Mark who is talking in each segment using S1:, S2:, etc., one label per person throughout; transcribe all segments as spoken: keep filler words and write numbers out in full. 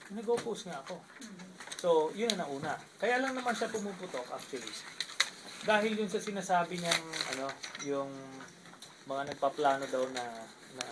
S1: nag-oppose nga ako. So, yun ang nauna. Kaya lang naman siya pumuputok actually. Dahil yun sa sinasabi niyang, ano, yung mga nagpaplano daw na, na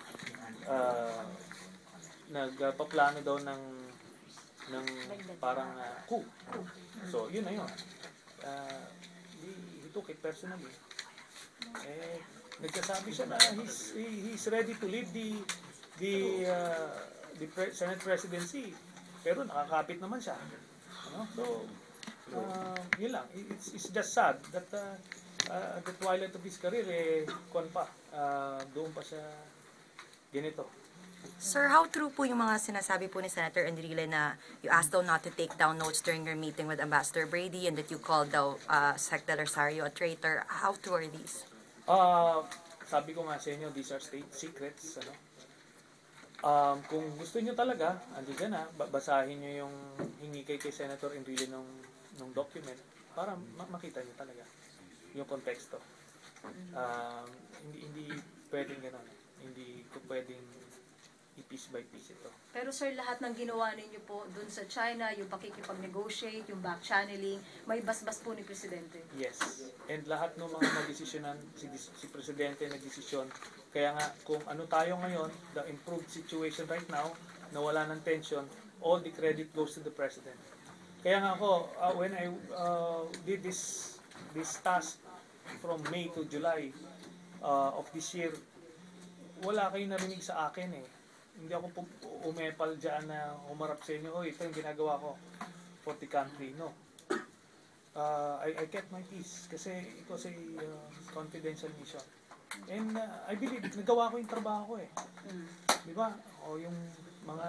S1: uh, nagpaplano daw ng, ng parang uh, coup. So, yun na yun. Uh, he, he took it personally. Eh, nagsasabi siya na he's, he, he's ready to leave the the uh, the pre Senate presidency, pero nakakapit naman siya, ano? So uh, yun lang, it's, it's just sad that uh, uh, at the twilight of his career eh, kuwan pa, uh, doon pa siya ganito.
S2: Sir, how true po yung mga sinasabi po ni Senator Enrile na you asked daw not to take down notes during your meeting with Ambassador Brady and that you called daw uh, Secretary Rosario a traitor? How true are these?
S1: Uh, sabi ko nga sa inyo, these are state secrets, ano? Um, kung gusto niyo talaga, andyan na, basahin niyo yung hingi kay, kay Senator Enrile nung, nung document para ma makita niyo talaga yung konteksto. Um, hindi hindi pwedeng gano'n. Hindi ko pwedeng i-piece by piece ito.
S3: Pero sir, lahat ng ginawa ninyo po dun sa China, yung pakikipag-negotiate, yung back-channeling, may basbas po ni Presidente.
S1: Yes. And lahat ng mga nagdesisyonan, si, si Presidente nagdesisyon. Kaya nga, kung ano tayo ngayon, the improved situation right now, na wala ng tension, all the credit goes to the President. Kaya nga ako, uh, when I uh, did this, this task from May to July uh, of this year, wala kayong narinig sa akin eh. Hindi ako umepal dyan na umarap sa inyo, oh, ito yung ginagawa ko for the country. No. Uh, I, I kept my peace kasi it was a uh, confidential mission. And uh, I believe, nagawa ko yung trabaho ko eh. Mm. Di ba? O yung mga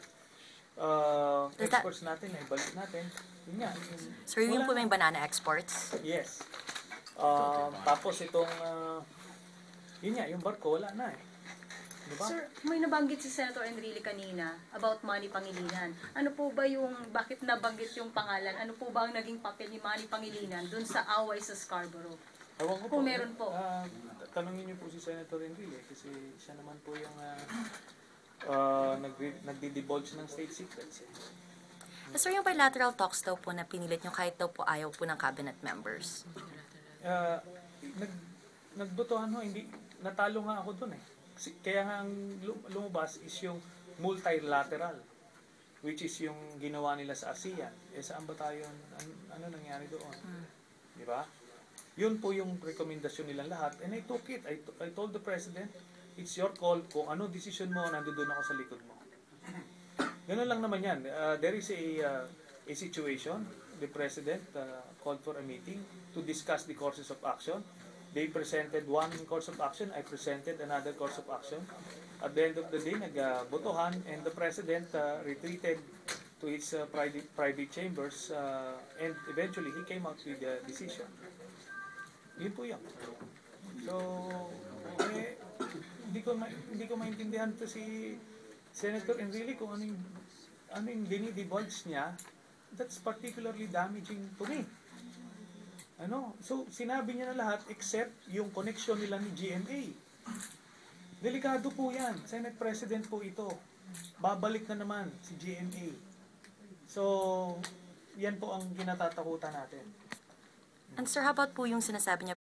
S1: uh, exports natin, ay balik natin. Yun nga. Yung,
S2: Sir, yung po may banana exports?
S1: Yes. Uh, tapos itong, uh, yun nga, yung barko, wala na eh. Diba?
S3: Sir, may nabanggit si Senator Enrile kanina about Manny Pangilinan. Ano po ba yung, bakit nabanggit yung pangalan? Ano po ba ang naging papel ni Manny Pangilinan dun sa away sa Scarborough?
S1: Ewan ko
S3: Kung
S1: po,
S3: meron po.
S1: Uh, tanongin niyo po si Senator Enrile kasi siya naman po yung uh, uh, nagdi-divulge ng state secrets. Eh.
S2: Sir, yung bilateral talks daw po na pinilit nyo kahit daw po ayaw po ng cabinet members?
S1: Uh, nag, nagbotohan ho, hindi, natalo nga ako dun eh. Kaya nga ang lumabas is yung multilateral, which is yung ginawa nila sa ASEAN. Eh saan ba tayo, an, ano nangyari doon? Hmm. Di ba? Yun po yung rekomendasyon nilang lahat. And I took it. I, I told the President, it's your call. Kung ano decision mo, nandoon ako sa likod mo. Ganun lang naman yan. Uh, there is a, uh, a situation. The President uh, called for a meeting to discuss the courses of action. They presented one course of action, I presented another course of action. At the end of the day, nagbotohan and the President uh, retreated to his uh, private, private chambers uh, and eventually he came out with a decision. Yun po yun. So, eh, hindi ko, ma hindi ko maintindihan to si Senator Enrile kung ano yung, ano yung dinidivulge niya. That's particularly damaging to me. Ano? So, sinabi niya na lahat except yung connection nila ni G M A. Delikado po yan. Senate President po ito. Babalik na naman si G M A. So, yan po ang kinatatakutan natin.
S2: And sir, how about po yung sinasabi niya